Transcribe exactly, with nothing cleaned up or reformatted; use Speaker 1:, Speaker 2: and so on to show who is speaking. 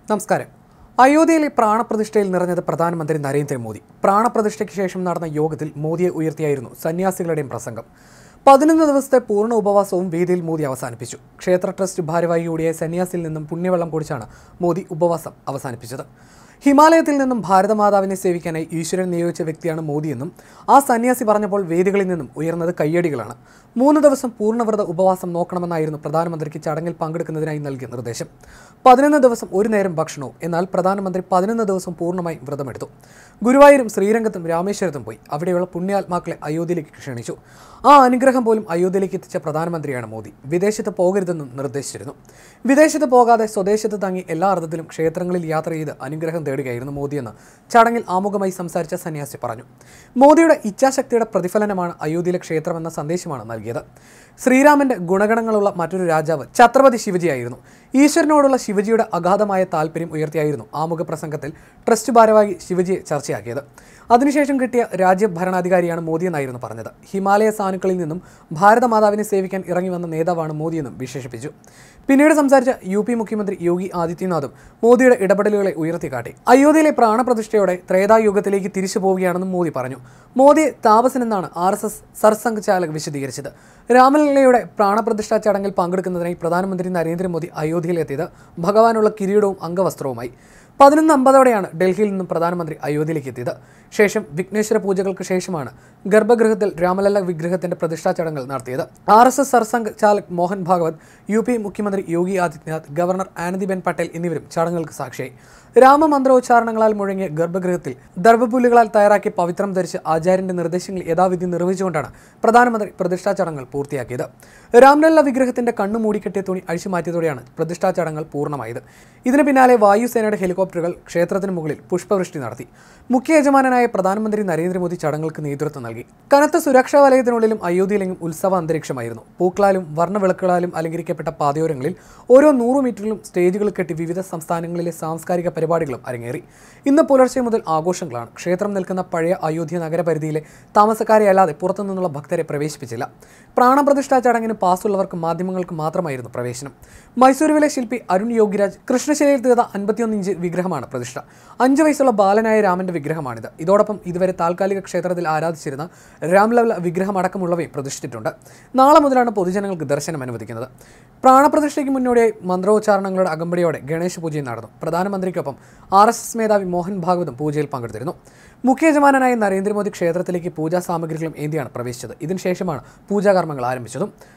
Speaker 1: നമസ്കാരം. അയോധ്യയിലെ പ്രാണപ്രതിഷ്ഠയിൽ നിറഞ്ഞത് പ്രധാനമന്ത്രി നരേന്ദ്രമോദി. പ്രാണപ്രതിഷ്ഠയ്ക്ക് ശേഷം നടന്ന യോഗത്തിൽ മോദിയെ ഉയർത്തിയായിരുന്നു സന്യാസികളുടെയും പ്രസംഗം. പതിനൊന്ന് ദിവസത്തെ പൂർണ്ണ ഉപവാസവും വേദിയിൽ മോദി അവസാനിപ്പിച്ചു. ക്ഷേത്ര ട്രസ്റ്റ് ഭാരവാഹി കൂടിയ സന്യാസിൽ നിന്നും പുണ്യവെള്ളം കുടിച്ചാണ് മോദി ഉപവാസം അവസാനിപ്പിച്ചത്. ഹിമാലയത്തിൽ നിന്നും ഭാരതമാതാവിനെ സേവിക്കാനായി ഈശ്വരൻ നിയോഗിച്ച വ്യക്തിയാണ് മോദിയെന്നും ആ സന്യാസി പറഞ്ഞപ്പോൾ വേദികളിൽ നിന്നും ഉയർന്നത് കയ്യടികളാണ്. മൂന്ന് ദിവസം പൂർണ്ണവ്രത ഉപവാസം നോക്കണമെന്നായിരുന്നു പ്രധാനമന്ത്രിക്ക് ചടങ്ങിൽ പങ്കെടുക്കുന്നതിനായി നൽകിയ നിർദ്ദേശം. പതിനൊന്ന് ദിവസം ഒരു നേരം ഭക്ഷണവും. എന്നാൽ പ്രധാനമന്ത്രി പതിനൊന്ന് ദിവസം പൂർണ്ണമായും വ്രതമെടുത്തു. ഗുരുവായൂരും ശ്രീരംഗത്തും രാമേശ്വരത്തും പോയി അവിടെയുള്ള പുണ്യാത്മാക്കളെ അയോധ്യയിലേക്ക് ക്ഷണിച്ചു. ആ അനുഗ്രഹം പോലും അയോധ്യയിലേക്ക് എത്തിച്ച പ്രധാനമന്ത്രിയാണ് മോദി. വിദേശത്ത് പോകരുതെന്നും നിർദ്ദേശിച്ചിരുന്നു. വിദേശത്ത് പോകാതെ സ്വദേശത്ത് തങ്ങി എല്ലാ അർത്ഥത്തിലും ക്ഷേത്രങ്ങളിൽ യാത്ര ചെയ്ത് അനുഗ്രഹം തേടുകയായിരുന്നു മോദിയെന്ന് ചടങ്ങിൽ ആമുഖമായി സംസാരിച്ച സന്യാസി പറഞ്ഞു. മോദിയുടെ ഇച്ഛാശക്തിയുടെ പ്രതിഫലനമാണ് അയോധ്യയിലെ ക്ഷേത്രമെന്ന സന്ദേശമാണ് നൽകിയത്. ശ്രീരാമന്റെ ഗുണഗണങ്ങളുള്ള മറ്റൊരു രാജാവ് ഛത്രപതി ശിവജിയായിരുന്നു. ഈശ്വരനോടുള്ള ശിവജിയുടെ അഗാധമായ താല്പര്യം ഉയർത്തിയായിരുന്നു ആമുഖ പ്രസംഗത്തിൽ ട്രസ്റ്റ് ഭാരവാഹി ശിവജിയെ ചർച്ചയാക്കിയത്. അതിനുശേഷം കിട്ടിയ രാജ്യ ഭരണാധികാരിയാണ് മോദിയെന്നായിരുന്നു പറഞ്ഞത്. ഹിമാലയ സാനുക്കളിൽ നിന്നും ഭാരതമാതാവിനെ സേവിക്കാൻ ഇറങ്ങി വന്ന നേതാവാണ് മോദിയെന്നും വിശേഷിപ്പിച്ചു. പിന്നീട് സംസാരിച്ച യു പി മുഖ്യമന്ത്രി യോഗി ആദിത്യനാഥും മോദിയുടെ ഇടപെടലുകളെ ഉയർത്തിക്കാട്ടി. അയോധ്യയിലെ പ്രാണപ്രതിഷ്ഠയോടെ ത്രേതായുഗത്തിലേക്ക് തിരിച്ചു പോവുകയാണെന്നും മോദി പറഞ്ഞു. മോദിയെ താപസനെന്നാണ് R S S Sarsanghchalak വിശദീകരിച്ചത്. രാമലല്ലയുടെ പ്രാണപ്രതിഷ്ഠാ ചടങ്ങിൽ പങ്കെടുക്കുന്നതിനായി പ്രധാനമന്ത്രി നരേന്ദ്രമോദി അയോധ്യയിലെത്തിയത് ഭഗവാനുള്ള കിരീടവും അംഗവസ്ത്രവുമായി. പതിനൊന്ന് അമ്പതോടെയാണ് ഡൽഹിയിൽ നിന്നും പ്രധാനമന്ത്രി അയോധ്യയിലേക്ക് എത്തിയത്. ശേഷം വിഘ്നേശ്വര പൂജകൾക്ക് ശേഷമാണ് ഗർഭഗൃഹത്തിൽ രാമലല്ല വിഗ്രഹത്തിന്റെ പ്രതിഷ്ഠാ ചടങ്ങുകൾ നടത്തിയത്. R S S Sarsanghchalak Mohan Bhagwat, U P മുഖ്യമന്ത്രി യോഗി ആദിത്യനാഥ്, ഗവർണർ ആനന്ദിബെൻ പട്ടേൽ എന്നിവരും ചടങ്ങുകൾക്ക് സാക്ഷിയായി. രാമമന്ത്രോച്ചാരണങ്ങളാൽ മുഴങ്ങിയ ഗർഭഗൃഹത്തിൽ ദർഭപുല്ലുകളാൽ തയ്യാറാക്കി പവിത്രം ധരിച്ച് ആചാര്യന്റെ നിർദ്ദേശങ്ങൾ യഥാവിധി നിർവഹിച്ചുകൊണ്ടാണ് പ്രധാനമന്ത്രി പ്രതിഷ്ഠാ ചടങ്ങുകൾ പൂർത്തിയാക്കിയത്. രാമലല്ല വിഗ്രഹത്തിന്റെ കണ്ണു മൂടിക്കെട്ടിയ തുണി അഴിച്ചു മാറ്റിയതോടെയാണ് പ്രതിഷ്ഠാ ചടങ്ങുകൾ പൂർണ്ണമായത്. ഇതിന് പിന്നാലെ വായുസേനയുടെ ഹെലികോപ്റ്ററുകൾ ക്ഷേത്രത്തിന് മുകളിൽ പുഷ്പവൃഷ്ടി നടത്തി. മുഖ്യ യജമാനായ പ്രധാനമന്ത്രി നരേന്ദ്രമോദി ചടങ്ങുകൾക്ക് നേതൃത്വം നൽകി. കനത്ത സുരക്ഷാ വലയത്തിനുള്ളിലും അയോധ്യയിലെങ്ങും ഉത്സവ അന്തരീക്ഷമായിരുന്നു. പൂക്കളാലും വർണ്ണവിളക്കുകളാലും അലങ്കരിക്കപ്പെട്ട പാതയോരങ്ങളിൽ ഓരോ നൂറ് മീറ്ററിലും സ്റ്റേജുകൾ കെട്ടി വിവിധ സംസ്ഥാനങ്ങളിലെ സാംസ്കാരിക പരിപാടികളും അരങ്ങേറി. ഇന്ന് പുലർച്ചെ മുതൽ ആഘോഷങ്ങളാണ്. ക്ഷേത്രം നിൽക്കുന്ന പഴയ അയോധ്യ നഗരപരിധിയിലെ താമസക്കാരെ അല്ലാതെ പുറത്തുനിന്നുള്ള ഭക്തരെ പ്രവേശിപ്പിച്ചില്ല. പ്രാണപ്രതിഷ്ഠാ ചടങ്ങിന് പാസ്സുള്ളവർക്കും മാധ്യമങ്ങൾക്കും മാത്രമായിരുന്നു പ്രവേശനം. മൈസൂരുവിലെ ശില്പി അരുൺ യോഗിരാജ് കൃഷ്ണശിലയിൽ തീർത്ത അൻപത്തിയൊന്ന് ഇഞ്ച് വിഗ്രഹമാണ് പ്രതിഷ്ഠ. അഞ്ചു വയസ്സുള്ള ബാലനായ രാമന്റെ വിഗ്രഹമാണിത്. ഇതോടൊപ്പം ഇതുവരെ താൽക്കാലിക ക്ഷേത്രത്തിൽ ആരാധിച്ചിരുന്ന രാംലല്ല വിഗ്രഹം അടക്കമുള്ളവയും പ്രതിഷ്ഠിച്ചിട്ടുണ്ട്. നാളെ മുതലാണ് പൊതുജനങ്ങൾക്ക് ദർശനം അനുവദിക്കുന്നത്. പ്രാണപ്രതിഷ്ഠയ്ക്ക് മുന്നോടിയായി മന്ത്രോച്ചാരണങ്ങളുടെ അകമ്പടിയോടെ ഗണേശ പൂജയും നടന്നു. പ്രധാനമന്ത്രിക്കൊപ്പം ആർ എസ് എസ് മേധാവി മോഹൻ ഭാഗവതും പൂജയിൽ പങ്കെടുത്തിരുന്നു. മുഖ്യ യജമാനായ നരേന്ദ്രമോദി ക്ഷേത്രത്തിലേക്ക് പൂജാ സാമഗ്രികളും ഏന്തിയാണ് പ്രവേശിച്ചത്. ഇതിനുശേഷമാണ് പൂജാകർമ്മങ്ങൾ ആരംഭിച്ചതും.